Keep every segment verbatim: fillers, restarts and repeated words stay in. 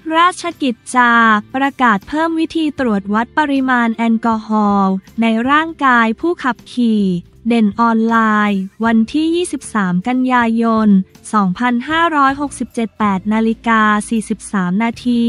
ราชกิจจาประกาศเพิ่มวิธีตรวจวัดปริมาณแอลกอฮอล์ในร่างกายผู้ขับขี่เด่นออนไลน์วันที่ยี่สิบสามกันยายนสองพันห้าร้อยหกสิบเจ็ด แปดนาฬิกาสี่สิบสามนาที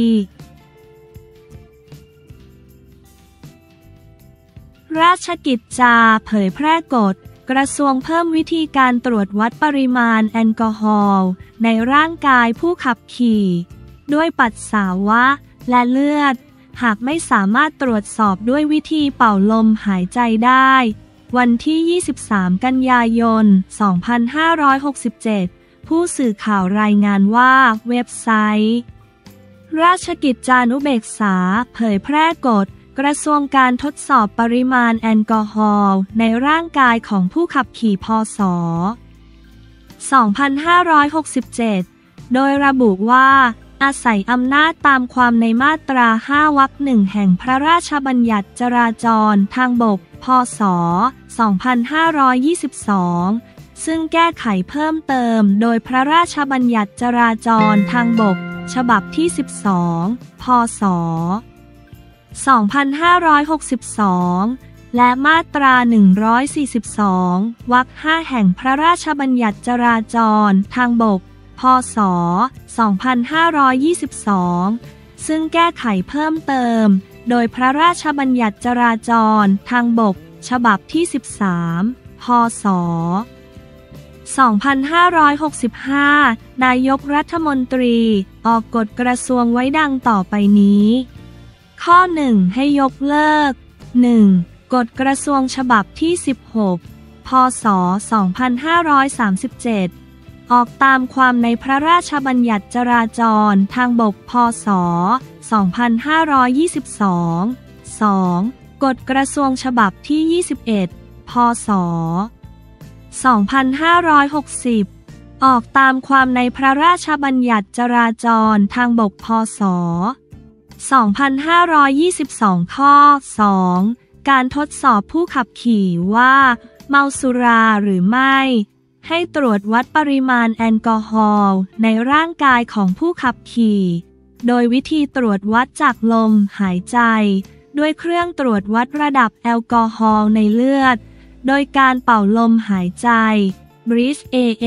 ราชกิจจาเผยแพร่กฎกระทรวงเพิ่มวิธีการตรวจวัดปริมาณแอลกอฮอล์ในร่างกายผู้ขับขี่ด้วยปัสสาวะและเลือดหากไม่สามารถตรวจสอบด้วยวิธีเป่าลมหายใจได้วันที่ยี่สิบสามกันยายนสองพันห้าร้อยหกสิบเจ็ดผู้สื่อข่าวรายงานว่าเว็บไซต์ราชกิจจานุเบกษาเผยแพร่กฎกระทรวงการทดสอบปริมาณแอลกอฮอล์ในร่างกายของผู้ขับขี่พ.ศ. สองพันห้าร้อยหกสิบเจ็ดโดยระบุว่าอาศัยอำนาจตามความในมาตราห้าวรรคหนึ่งแห่งพระราชบัญญัติจราจรทางบกพ.ศ. สองพันห้าร้อยยี่สิบสองซึ่งแก้ไขเพิ่มเติมโดยพระราชบัญญัติจราจรทางบกฉบับที่สิบสองพ.ศ. สองพันห้าร้อยหกสิบสองและมาตราหนึ่งร้อยสี่สิบสองวรรคห้าแห่งพระราชบัญญัติจราจรทางบกพ.ศ. สองพันห้าร้อยยี่สิบสองซึ่งแก้ไขเพิ่มเติมโดยพระราชบัญญัติจราจรทางบกฉบับที่สิบสามพ.ศ. สองพันห้าร้อยหกสิบห้านายกรัฐมนตรีออกกฎกระทรวงไว้ดังต่อไปนี้ข้อหนึ่งให้ยกเลิก หนึ่ง. กฎกระทรวงฉบับที่สิบหกพ.ศ. สองพันห้าร้อยสามสิบเจ็ดออกตามความในพระราชบัญญัติจราจรทางบกพ.ศ. สองพันห้าร้อยยี่สิบสอง สอง. กฎกระทรวงฉบับที่ยี่สิบเอ็ดพ.ศ. สองพันห้าร้อยหกสิบออกตามความในพระราชบัญญัติจราจรทางบกพ.ศ. สองพันห้าร้อยยี่สิบสอง ข้อ สอง การทดสอบผู้ขับขี่ว่าเมาสุราหรือไม่ให้ตรวจวัดปริมาณแอลกอฮอล์ในร่างกายของผู้ขับขี่โดยวิธีตรวจวัดจากลมหายใจด้วยเครื่องตรวจวัดระดับแอลกอฮอล์ในเลือดโดยการเป่าลมหายใจ breathe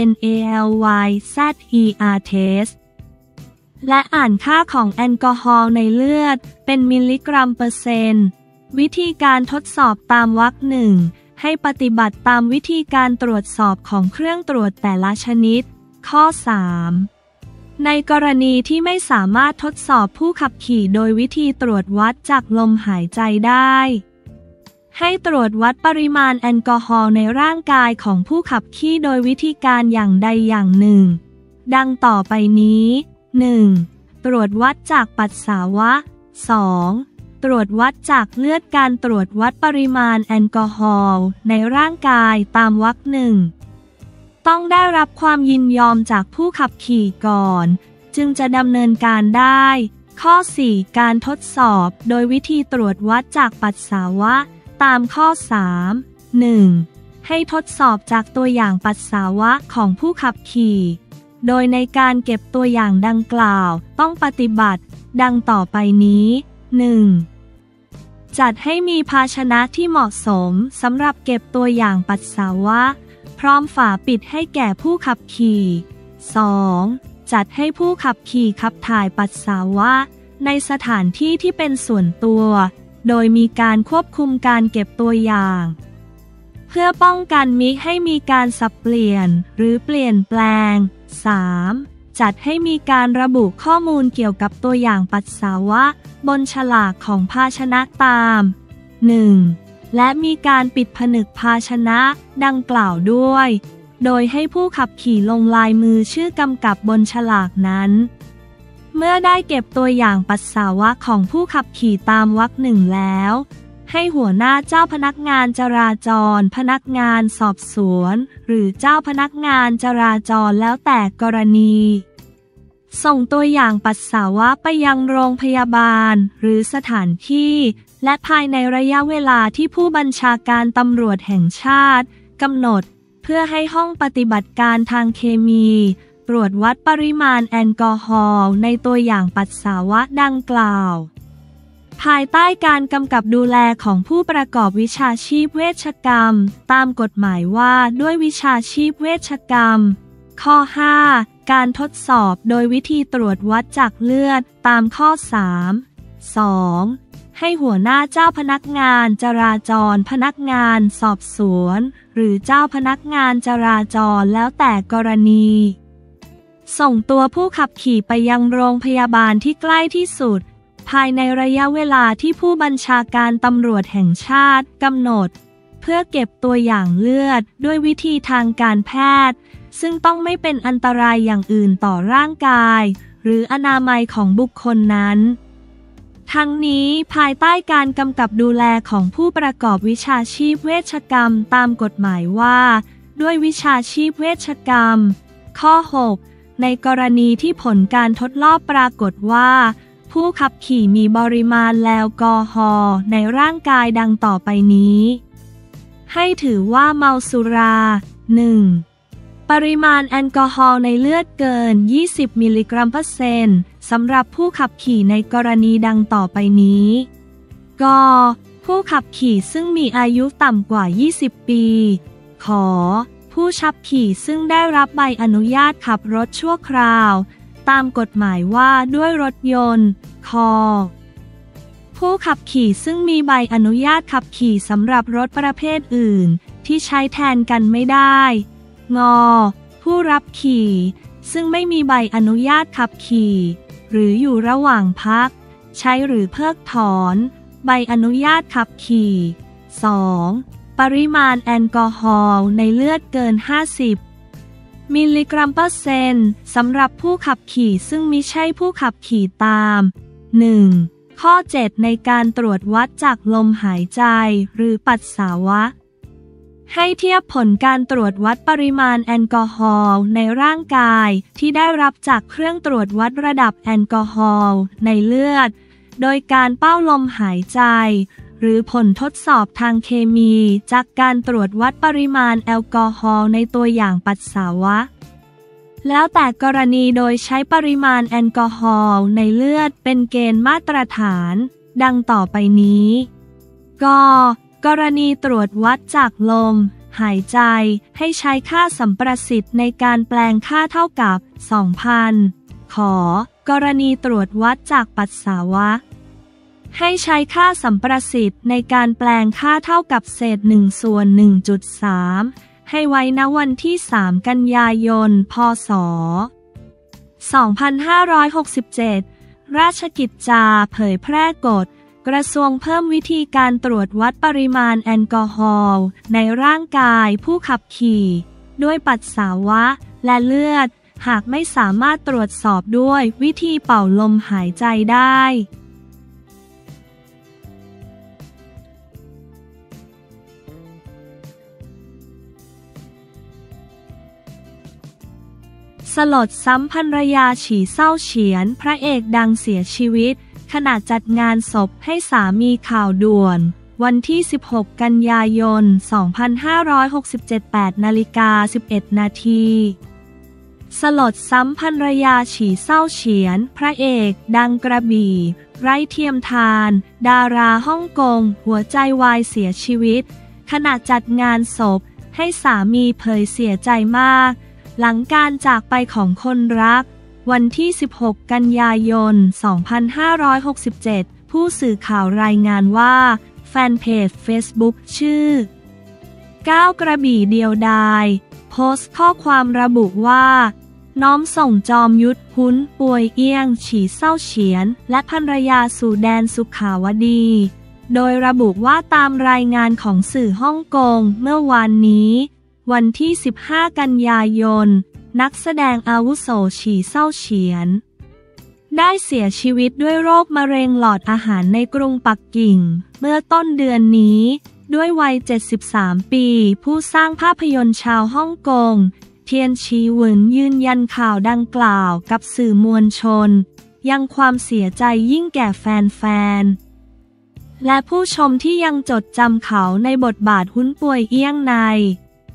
anal test และอ่านค่าของแอลกอฮอล์ในเลือดเป็นมิลลิกรัมเปอร์เซ็นต์วิธีการทดสอบตามวรรคหนึ่งให้ปฏิบัติตามวิธีการตรวจสอบของเครื่องตรวจแต่ละชนิดข้อ สาม ในกรณีที่ไม่สามารถทดสอบผู้ขับขี่โดยวิธีตรวจวัดจากลมหายใจได้ให้ตรวจวัดปริมาณแอลกอฮอล์ในร่างกายของผู้ขับขี่โดยวิธีการอย่างใดอย่างหนึ่งดังต่อไปนี้ หนึ่ง. ตรวจวัดจากปัสสาวะ สอง. ตรวจวัดจากเลือดการตรวจวัดปริมาณแอลกอฮอล์ในร่างกายตามวรรคหนึ่งต้องได้รับความยินยอมจากผู้ขับขี่ก่อนจึงจะดำเนินการได้ข้อ สี่ การทดสอบโดยวิธีตรวจวัดจากปัสสาวะตามข้อ สาม หนึ่ง. ให้ทดสอบจากตัวอย่างปัสสาวะของผู้ขับขี่โดยในการเก็บตัวอย่างดังกล่าวต้องปฏิบัติดังต่อไปนี้ หนึ่ง. จัดให้มีภาชนะที่เหมาะสมสำหรับเก็บตัวอย่างปัสสาวะพร้อมฝาปิดให้แก่ผู้ขับขี่ สอง. จัดให้ผู้ขับขี่ขับถ่ายปัสสาวะในสถานที่ที่เป็นส่วนตัวโดยมีการควบคุมการเก็บตัวอย่างเพื่อป้องกันมิให้มีการสับเปลี่ยนหรือเปลี่ยนแปลง สาม. จัดให้มีการระบุข้อมูลเกี่ยวกับตัวอย่างปัสสาวะบนฉลากของภาชนะตาม หนึ่ง. และมีการปิดผนึกภาชนะดังกล่าวด้วยโดยให้ผู้ขับขี่ลงลายมือชื่อกำกับบนฉลากนั้นเมื่อได้เก็บตัวอย่างปัสสาวะของผู้ขับขี่ตามวรรคหนึ่งแล้วให้หัวหน้าเจ้าพนักงานจราจรพนักงานสอบสวนหรือเจ้าพนักงานจราจรแล้วแต่กรณีส่งตัวอย่างปัสสาวะไปยังโรงพยาบาลหรือสถานที่และภายในระยะเวลาที่ผู้บัญชาการตำรวจแห่งชาติกำหนดเพื่อให้ห้องปฏิบัติการทางเคมีตรวจวัดปริมาณแอลกอฮอล์ในตัวอย่างปัสสาวะดังกล่าวภายใต้การกำกับดูแลของผู้ประกอบวิชาชีพเวชกรรมตามกฎหมายว่าด้วยวิชาชีพเวชกรรมข้อ ห้า การทดสอบโดยวิธีตรวจวัดจากเลือดตามข้อ สาม สอง ให้หัวหน้าเจ้าพนักงานจราจรพนักงานสอบสวนหรือเจ้าพนักงานจราจรแล้วแต่กรณีส่งตัวผู้ขับขี่ไปยังโรงพยาบาลที่ใกล้ที่สุดภายในระยะเวลาที่ผู้บัญชาการตำรวจแห่งชาติกำหนดเพื่อเก็บตัวอย่างเลือดด้วยวิธีทางการแพทย์ซึ่งต้องไม่เป็นอันตรายอย่างอื่นต่อร่างกายหรืออนามัยของบุคคลนั้นทั้งนี้ภายใต้การกำกับดูแลของผู้ประกอบวิชาชีพเวชกรรมตามกฎหมายว่าด้วยวิชาชีพเวชกรรมข้อ หก ในกรณีที่ผลการทดลองปรากฏว่าผู้ขับขี่มีปริมาณแอลกอฮอล์ในร่างกายดังต่อไปนี้ให้ถือว่าเมาสุรา หนึ่ง ปริมาณแอลกอฮอล์ในเลือดเกินยี่สิบมิลลิกรัมเปอร์เซ็นต์สำหรับผู้ขับขี่ในกรณีดังต่อไปนี้กผู้ขับขี่ซึ่งมีอายุต่ำกว่ายี่สิบปีขอผู้ขับขี่ซึ่งได้รับใบอนุญาตขับรถชั่วคราวตามกฎหมายว่าด้วยรถยนต์คอผู้ขับขี่ซึ่งมีใบอนุญาตขับขี่สำหรับรถประเภทอื่นที่ใช้แทนกันไม่ได้งอผู้รับขี่ซึ่งไม่มีใบอนุญาตขับขี่หรืออยู่ระหว่างพักใช้หรือเพิกถอนใบอนุญาตขับขี่ สอง ปริมาณแอลกอฮอล์ในเลือดเกินห้าสิบมิลลิกรัมเปอร์เซ็นต์สำหรับผู้ขับขี่ซึ่งมิใช่ผู้ขับขี่ตาม หนึ่ง ข้อ เจ็ด ในการตรวจวัดจากลมหายใจหรือปัสสาวะให้เทียบผลการตรวจวัดปริมาณแอลกอฮอล์ในร่างกายที่ได้รับจากเครื่องตรวจวัดระดับแอลกอฮอล์ในเลือดโดยการเป้าลมหายใจหรือผลทดสอบทางเคมีจากการตรวจวัดปริมาณแอลกอฮอล์ในตัวอย่างปัสสาวะแล้วแต่กรณีโดยใช้ปริมาณแอลกอฮอล์ในเลือดเป็นเกณฑ์มาตรฐานดังต่อไปนี้กกรณีตรวจวัดจากลมหายใจให้ใช้ค่าสัมประสิทธิ์ในการแปลงค่าเท่ากับ สองพัน ขอกรณีตรวจวัดจากปัสสาวะให้ใช้ค่าสัมประสิทธิ์ในการแปลงค่าเท่ากับเศษหนึ่งส่วน หนึ่งจุดสาม ให้ไว้ณวันที่ สาม กันยายน พ.ศ. สองพันห้าร้อยหกสิบเจ็ด ราชกิจจาเผยแพร่กฎกระทรวงเพิ่มวิธีการตรวจวัดปริมาณแอลกอฮอล์ในร่างกายผู้ขับขี่ด้วยปัสสาวะและเลือดหากไม่สามารถตรวจสอบด้วยวิธีเป่าลมหายใจได้สลดซ้ำภรรยาฉี่เศร้าเฉียนพระเอกดังเสียชีวิตขณะจัดงานศพให้สามีข่าวด่วนวันที่ สิบหก กันยายน สองพันห้าร้อยหกสิบเจ็ด แปดนาฬิกาสิบเอ็ดนาทีสลดซ้ำภรรยาฉี่เศร้าเฉียนพระเอกดังกระบี่ไร้เทียมทานดาราฮ่องกงหัวใจวายเสียชีวิตขณะจัดงานศพให้สามีเผยเสียใจมากหลังการจากไปของคนรักวันที่ สิบหก กันยายน สองพันห้าร้อยหกสิบเจ็ด ผู้สื่อข่าวรายงานว่าแฟนเพจ เฟซบุ๊ก ชื่อก้าวกระบี่เดียวดายโพสต์ข้อความระบุว่าน้อมส่งจอมยุทธหุ้นป่วยเอี้ยงฉี่เศร้าเฉียนและภรรยาสู่แดนสุขาวดีโดยระบุว่าตามรายงานของสื่อฮ่องกงเมื่อวานนี้วันที่ สิบห้า กันยายนนักแสดงอาวุโสฉี่เศร้าเฉียนได้เสียชีวิตด้วยโรคมะเร็งหลอดอาหารในกรุงปักกิ่งเมื่อต้นเดือนนี้ด้วยวัย เจ็ดสิบสาม ปีผู้สร้างภาพยนตร์ชาวฮ่องกงเทียนชีหวินยืนยันข่าวดังกล่าวกับสื่อมวลชนยังความเสียใจยิ่งแก่แฟนๆและผู้ชมที่ยังจดจำเขาในบทบาทหุ้นป่วยเอี้ยงใน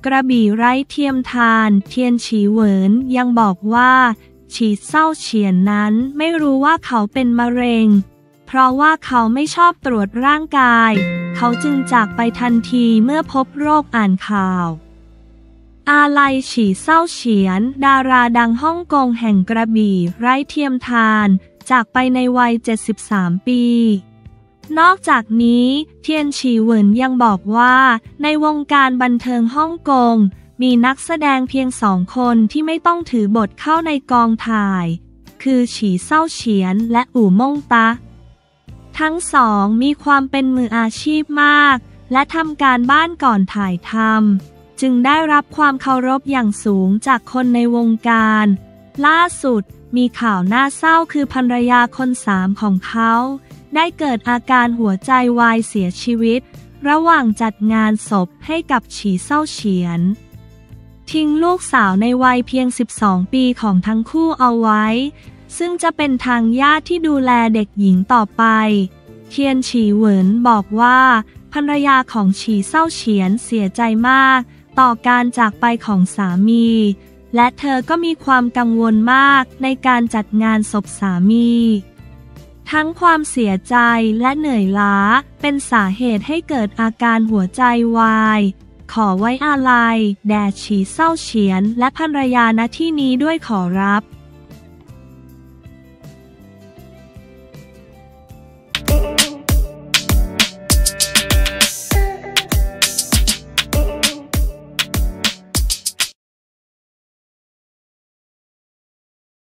กระบี่ไร้เทียมทานเทียนฉีเหวินยังบอกว่าฉีเศร้าเฉียนนั้นไม่รู้ว่าเขาเป็นมะเร็งเพราะว่าเขาไม่ชอบตรวจร่างกายเขาจึงจากไปทันทีเมื่อพบโรคอ่านข่าวอาลัยฉีเศร้าเฉียนดาราดังฮ่องกงแห่งกระบี่ไร้เทียมทานจากไปในวัยเจ็ดสิบสามปีนอกจากนี้เทียนฉีเหวินยังบอกว่าในวงการบันเทิงฮ่องกงมีนักแสดงเพียงสองคนที่ไม่ต้องถือบทเข้าในกองถ่ายคือฉีเศร้าเฉียนและอู่ม่งตะทั้งสองมีความเป็นมืออาชีพมากและทำการบ้านก่อนถ่ายทำจึงได้รับความเคารพอย่างสูงจากคนในวงการล่าสุดมีข่าวน่าเศร้าคือภรรยาคนสามของเขาได้เกิดอาการหัวใจวายเสียชีวิตระหว่างจัดงานศพให้กับฉีเศร้าเฉียนทิ้งลูกสาวในวัยเพียงสิบสองปีของทั้งคู่เอาไว้ซึ่งจะเป็นทางญาติที่ดูแลเด็กหญิงต่อไปเทียนฉีเหวินบอกว่าภรรยาของฉีเศร้าเฉียนเสียใจมากต่อการจากไปของสามีและเธอก็มีความกังวลมากในการจัดงานศพสามีทั้งความเสียใจและเหนื่อยล้าเป็นสาเหตุให้เกิดอาการหัวใจวายขอไว้อาลัยแด่ฉีเศร้าเฉียนและภรรยาณที่นี้ด้วยขอรับ